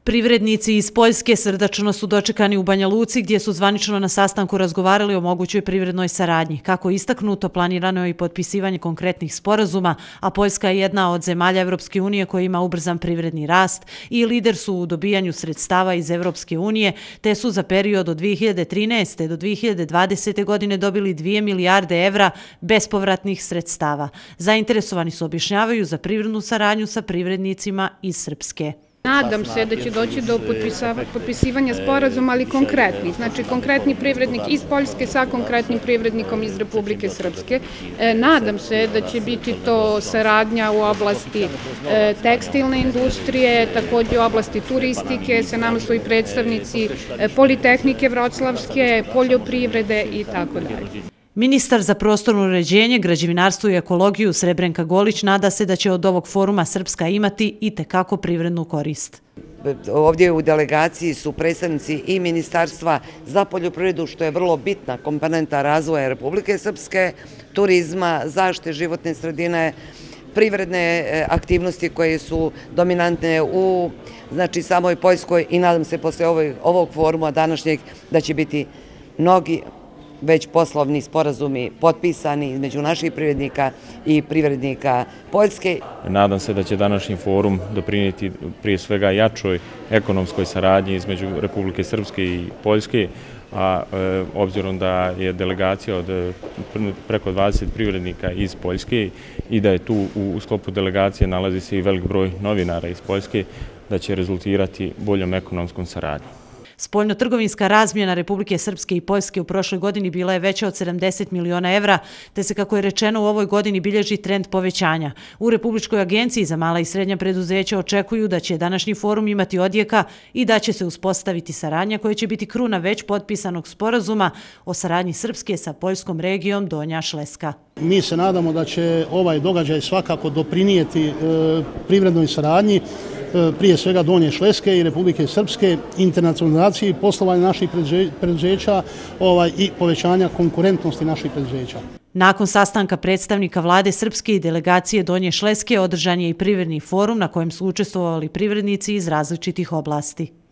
Privrednici iz Poljske srdačno su dočekani u Banja Luci gdje su zvanično na sastanku razgovarali o mogućoj privrednoj saradnji. Kako istaknuto, planirano je i potpisivanje konkretnih sporazuma, a Poljska je jedna od zemalja Evropske unije koja ima ubrzan privredni rast i lider su u dobijanju sredstava iz Evropske unije, te su za period od 2013. do 2020. godine dobili 2 milijarde evra bespovratnih sredstava. Zainteresovani su objašnjavaju za privrednu saradnju sa privrednicima iz Srpske. Nadam se da će doći do potpisivanja sporazuma, ali konkretni. Znači, konkretni privrednik iz Poljske sa konkretnim privrednikom iz Republike Srpske. Nadam se da će biti to saradnja u oblasti tekstilne industrije, također u oblasti turistike, sa nama su i predstavnici Politehnike Vroclavske, poljoprivrede i tako dalje. Ministar za prostorno uređenje, građevinarstvo i ekologiju Srebrenka Golić nada se da će od ovog foruma Srpska imati itekako privrednu korist. Ovdje u delegaciji su predstavnici i Ministarstva za poljoprivredu, što je vrlo bitna komponenta razvoja Republike Srpske, turizma, zaštite životne sredine, privredne aktivnosti koje su dominantne u samoj Poljskoj i nadam se posle ovog foruma današnjeg da će biti mnogi već poslovni sporazumi potpisani između naših privrednika i privrednika Poljske. Nadam se da će današnji forum doprinijeti prije svega jačoj ekonomskoj saradnji između Republike Srpske i Poljske, a obzirom da je delegacija od preko 20 privrednika iz Poljske i da je tu u sklopu delegacije nalazi se i velik broj novinara iz Poljske, da će rezultirati boljom ekonomskom saradnjom. Spoljno-trgovinska razmjena Republike Srpske i Poljske u prošloj godini bila je veća od 70 miliona evra, te se, kako je rečeno, u ovoj godini bilježi trend povećanja. U Republičkoj agenciji za mala i srednja preduzeća očekuju da će današnji forum imati odjeka i da će se uspostaviti saradnja koja će biti kruna već potpisanog sporazuma o saradnji Srpske sa poljskom regijom Donja Šleska. Mi se nadamo da će ovaj događaj svakako doprinijeti privrednoj saradnji, prije svega Donje Šleske i Republike Srpske, internacionalizaciji poslovanja naših preduzeća i povećanja konkurentnosti naših preduzeća. Nakon sastanka predstavnika vlade Srpske i delegacije Donje Šleske održan je i privredni forum na kojem su učestvovali privrednici iz različitih oblasti.